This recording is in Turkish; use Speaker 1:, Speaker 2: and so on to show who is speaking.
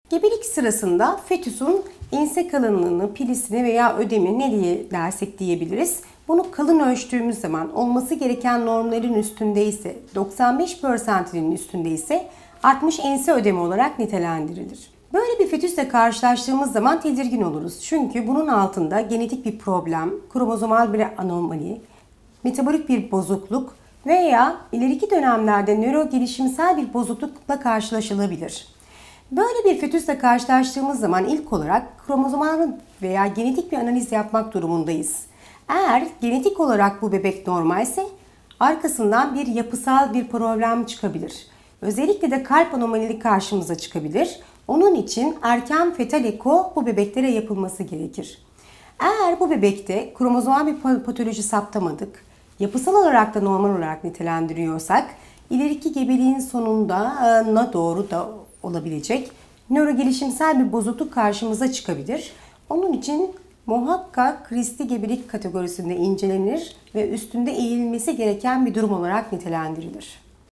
Speaker 1: Gebelik sırasında fetüsün ense kalınlığını, pilisini veya ödemi ne diye dersek diyebiliriz. Bunu kalın ölçtüğümüz zaman olması gereken normların üstündeyse, 95 persentilerin üstündeyse artmış ense ödemi olarak nitelendirilir. Böyle bir fetüsle karşılaştığımız zaman tedirgin oluruz. Çünkü bunun altında genetik bir problem, kromozomal bir anomali, metabolik bir bozukluk veya ileriki dönemlerde nöro gelişimsel bir bozuklukla karşılaşılabilir. Böyle bir fetüsle karşılaştığımız zaman ilk olarak kromozomal veya genetik bir analiz yapmak durumundayız. Eğer genetik olarak bu bebek normalse arkasından bir yapısal bir problem çıkabilir. Özellikle de kalp anomalisi karşımıza çıkabilir. Onun için erken fetal eko bu bebeklere yapılması gerekir. Eğer bu bebekte kromozomal bir patoloji saptamadık, yapısal olarak da normal olarak nitelendiriyorsak, ileriki gebeliğin sonuna doğru da olabilecek nörogelişimsel bir bozukluk karşımıza çıkabilir. Onun için muhakkak riskli gebelik kategorisinde incelenir ve üstünde eğilmesi gereken bir durum olarak nitelendirilir.